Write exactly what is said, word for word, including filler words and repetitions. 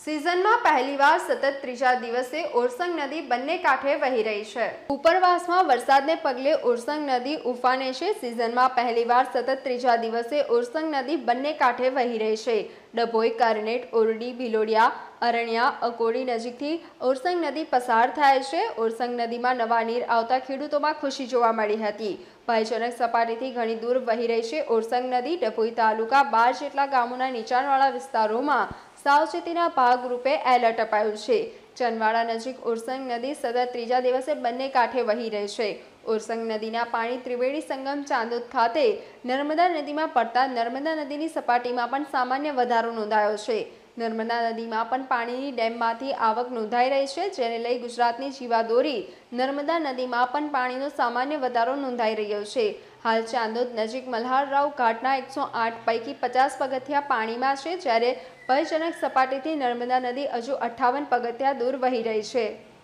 सीजનમાં પહેલીવાર સતત ત્રીજા દિવસે ઓરસંગ નદી બંને કાંઠે વહી રહી છે। ઉપરવાસમાં વરસાદને પગલે ઓરસંગ નદી ઉફાને છે। सीजનમાં પહેલીવાર સતત ત્રીજા દિવસે ઓરસંગ નદી બંને કાંઠે વહી રહી છે। ડભોઈ, કરનેટ, ઓરડી, ભિલોડિયા, અરણ્યા, અકોડી નજીકથી ઓરસંગ નદી પસાર થાય છે। ઓરસંગ નદીમાં નવા નીર આવતા ખેડૂતોમાં ખુશી જોવા મળી હતી। ભયજનક સપાટીથી ઘણી દૂર વહી રહી છે ઓરસંગ નદી। ડભોઈ તાલુકા બાર જેટલા ગામોના નીચાણવાળા વિસ્તારોમાં સાવચેતીના ભાગરૂપે એલર્ટ અપાયું છે। ચનવાડા નજીક ઓરસંગ નદી સતત ત્રીજા દિવસે બંને કાંઠે વહી રહી છે। ઓરસંગ નદીના પાણી ત્રિવેણી સંગમ ચાંદોદ ખાતે નર્મદા નદીમાં પડતા નર્મદા નદીની સપાટીમાં પણ સામાન્ય વધારો નોંધાયો છે। નર્મદા નદીમાં પણ પાણીની ડેમમાંથી આવક નોંધાઈ રહી છે, જેને લઈ ગુજરાતની જીવાદોરી નર્મદા નદીમાં પણ પાણીનો સામાન્ય વધારો નોંધાઈ રહ્યો છે। હાલ ચાંદોદ નજીક મલ્હારરાવ ઘાટના એકસો આઠ પૈકી પચાસ પગથિયા પાણીમાં છે, જ્યારે ભયજનક સપાટીથી નર્મદા નદી હજુ અઠ્ઠાવન પગથિયા દૂર વહી રહી છે।